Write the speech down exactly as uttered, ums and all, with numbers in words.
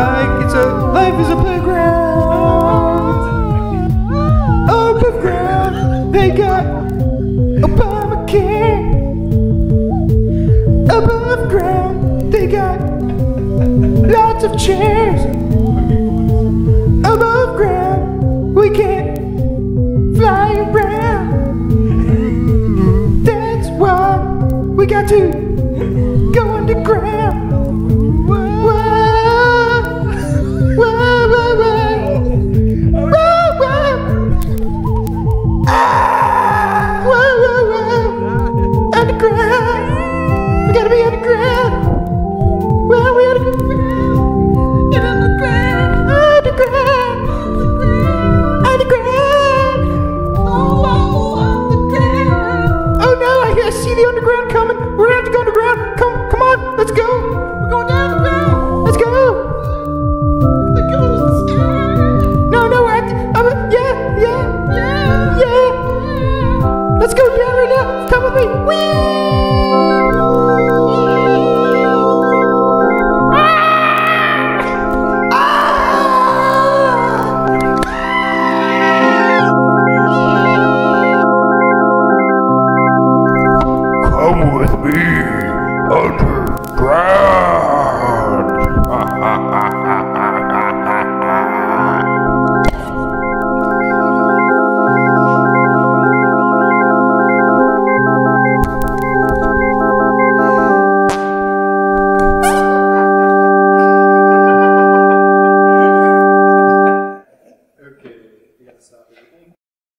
like it's a life is a playground. Above ground, they got Obamacare. Above ground, they got lots of chairs. Above ground, we can't fly around. That's why we got to go underground. Whoa, whoa, whoa, whoa, whoa, whoa. Ah, whoa, whoa, whoa. Underground. We gotta be underground. Well, we underground. Get underground. Underground. Underground. Oh, underground. Oh no, I, I see the underground coming. We're gonna have to go underground. Come, come on, let's go. We're going down the ground. Let's go. Let's go to the sky. No, no, we're at the, uh, yeah, yeah, yeah, yeah. Let's go down right now. Come with me. Whee! Come with me underground.